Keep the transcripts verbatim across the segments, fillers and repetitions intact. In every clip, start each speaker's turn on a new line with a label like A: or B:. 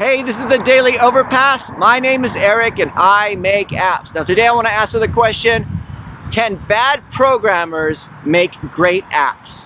A: Hey, this is the Daily Overpass. My name is Eric and I make apps. Now today I want to answer the question, can bad programmers make great apps?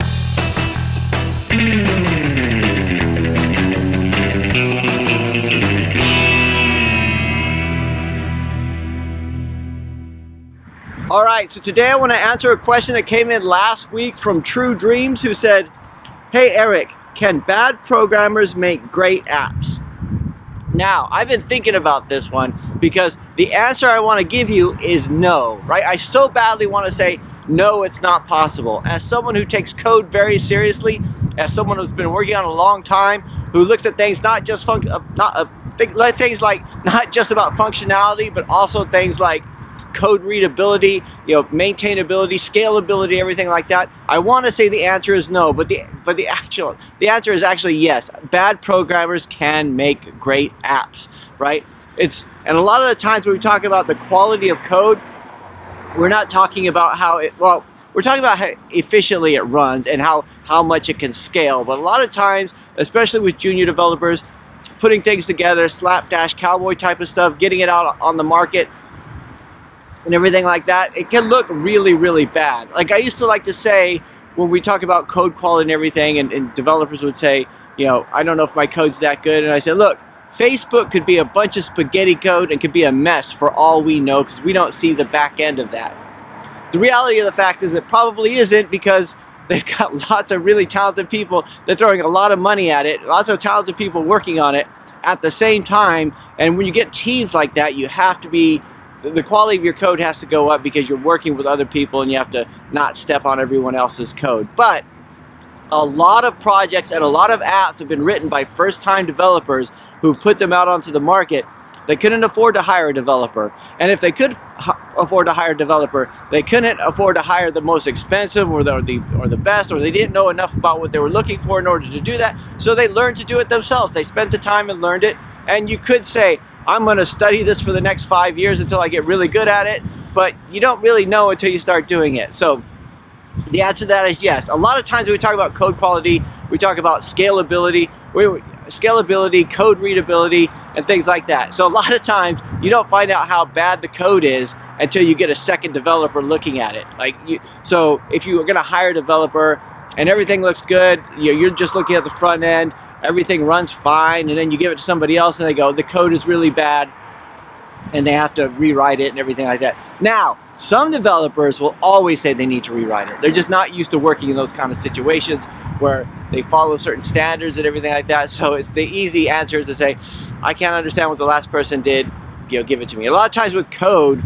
A: Alright, so today I want to answer a question that came in last week from True Dreams, who said, hey Eric, can bad programmers make great apps? Now, I've been thinking about this one because the answer I want to give you is no, right? I so badly want to say, no, it's not possible. As someone who takes code very seriously, as someone who's been working on a long time, who looks at things not just fun uh, not uh, th things like not just about functionality, but also things like code readability, you know, maintainability, scalability, everything like that. I want to say the answer is no, but the but the actual the answer is actually yes. Bad programmers can make great apps, right? It's and a lot of the times when we talk about the quality of code, we're not talking about how it well, we're talking about how efficiently it runs and how how much it can scale. But a lot of times, especially with junior developers, putting things together, slapdash cowboy type of stuff, getting it out on the market and everything like that, it can look really, really bad. Like I used to like to say, when we talk about code quality and everything, and, and developers would say, you know, I don't know if my code's that good. And I said, look, Facebook could be a bunch of spaghetti code and could be a mess for all we know because we don't see the back end of that. The reality of the fact is it probably isn't, because they've got lots of really talented people. They're throwing a lot of money at it, lots of talented people working on it at the same time. And when you get teams like that, you have to be the quality of your code has to go up because you're working with other people and you have to not step on everyone else's code. But a lot of projects and a lot of apps have been written by first-time developers who've put them out onto the market. They couldn't afford to hire a developer. And if they could afford to hire a developer, they couldn't afford to hire the most expensive or the, or the, or the best, or they didn't know enough about what they were looking for in order to do that. So they learned to do it themselves. They spent the time and learned it. And you could say, I'm going to study this for the next five years until I get really good at it, but you don't really know until you start doing it. So the answer to that is yes. A lot of times when we talk about code quality, we talk about scalability, scalability, code readability, and things like that. So a lot of times you don't find out how bad the code is until you get a second developer looking at it. Like you, so if you were going to hire a developer and everything looks good, you're just looking at the front end, everything runs fine, and then you give it to somebody else and they go, the code is really bad, and they have to rewrite it and everything like that. Now, some developers will always say they need to rewrite it. They're just not used to working in those kind of situations where they follow certain standards and everything like that. So it's the easy answer is to say, I can't understand what the last person did, you know, give it to me. A lot of times with code,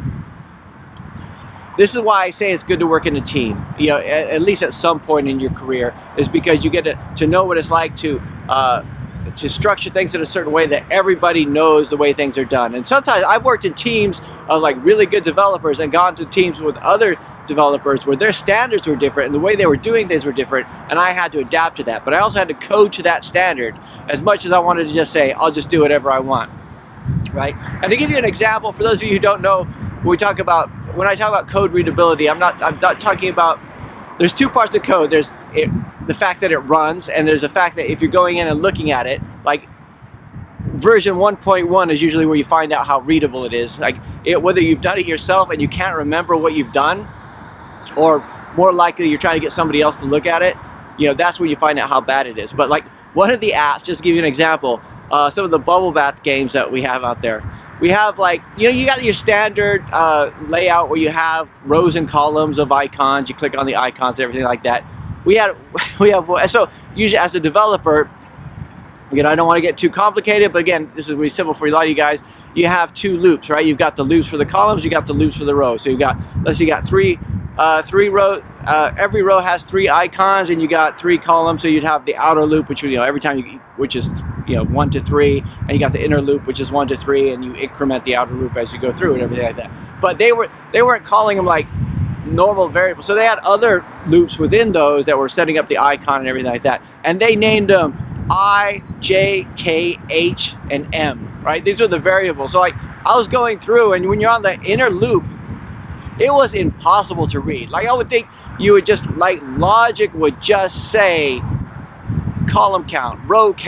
A: this is why I say it's good to work in a team, you know, at, at least at some point in your career, is because you get to, to know what it's like to uh, to structure things in a certain way that everybody knows the way things are done. And sometimes I've worked in teams of like really good developers and gone to teams with other developers where their standards were different and the way they were doing things were different, and I had to adapt to that. But I also had to code to that standard as much as I wanted to just say, I'll just do whatever I want, right? And to give you an example, for those of you who don't know, when we talk about When I talk about code readability, I'm not, I'm not talking about, there's two parts of code. There's it, the fact that it runs, and there's the fact that if you're going in and looking at it, like version one point one is usually where you find out how readable it is. Like it, whether you've done it yourself and you can't remember what you've done, or more likely you're trying to get somebody else to look at it, you know, that's where you find out how bad it is. But like one of the apps, just to give you an example, uh, some of the bubble bath games that we have out there, we have like, you know, you got your standard uh, layout where you have rows and columns of icons. You click on the icons and everything like that. We had, we have, so usually as a developer, you know, I don't want to get too complicated, but again, this is really simple for a lot of you guys. You have two loops, right? You've got the loops for the columns, you got the loops for the rows. So you got, let's say you got three, uh, three rows. Uh, every row has three icons, and you got three columns. So you'd have the outer loop, which you know every time you, which is you know one to three, and you got the inner loop, which is one to three, and you increment the outer loop as you go through and everything like that. But they were they weren't calling them like normal variables. So they had other loops within those that were setting up the icon and everything like that, and they named them I, J, K, H, and M. Right? These are the variables. So like I was going through, and when you're on the inner loop, it was impossible to read. Like I would think you would just, like logic would just say column count, row count,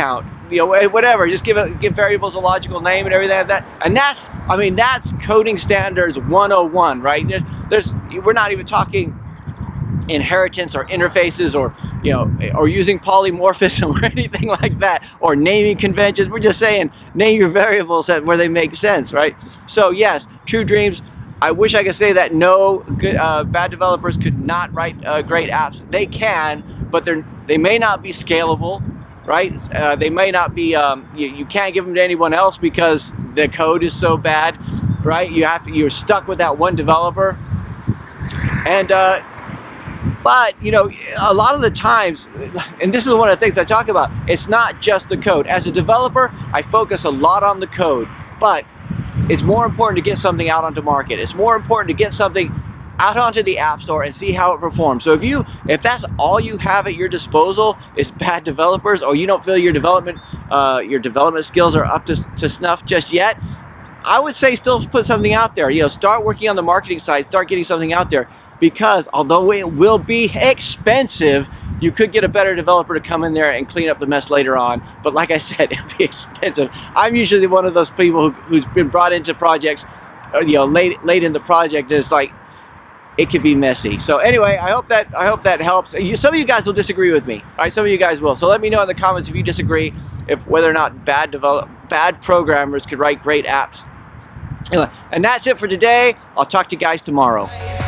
A: you know, whatever. Just give it, give variables a logical name and everything like that. And that's, I mean, that's coding standards one oh one, right? There's, there's we're not even talking inheritance or interfaces or, you know, or using polymorphism or anything like that, or naming conventions. We're just saying name your variables where they make sense, right? So yes, True Dreams. I wish I could say that no good, uh, bad developers could not write uh, great apps. They can, but they're they may not be scalable, right? Uh, they may not be. Um, you, you can't give them to anyone else because the code is so bad, right? You have to. You're stuck with that one developer, and. Uh, But, you know, a lot of the times, and this is one of the things I talk about, it's not just the code. As a developer, I focus a lot on the code, but it's more important to get something out onto market. It's more important to get something out onto the App Store and see how it performs. So if you, if that's all you have at your disposal is bad developers, or you don't feel your development, uh, your development skills are up to, to snuff just yet, I would say still put something out there. You know, start working on the marketing side, start getting something out there. Because although it will be expensive, you could get a better developer to come in there and clean up the mess later on. But like I said, it'll be expensive. I'm usually one of those people who, who's been brought into projects, you know, late late in the project, and it's like it could be messy. So anyway, I hope that I hope that helps. You, some of you guys will disagree with me, all right? Some of you guys will. So let me know in the comments if you disagree, if whether or not bad develop bad programmers could write great apps. Anyway, and that's it for today. I'll talk to you guys tomorrow.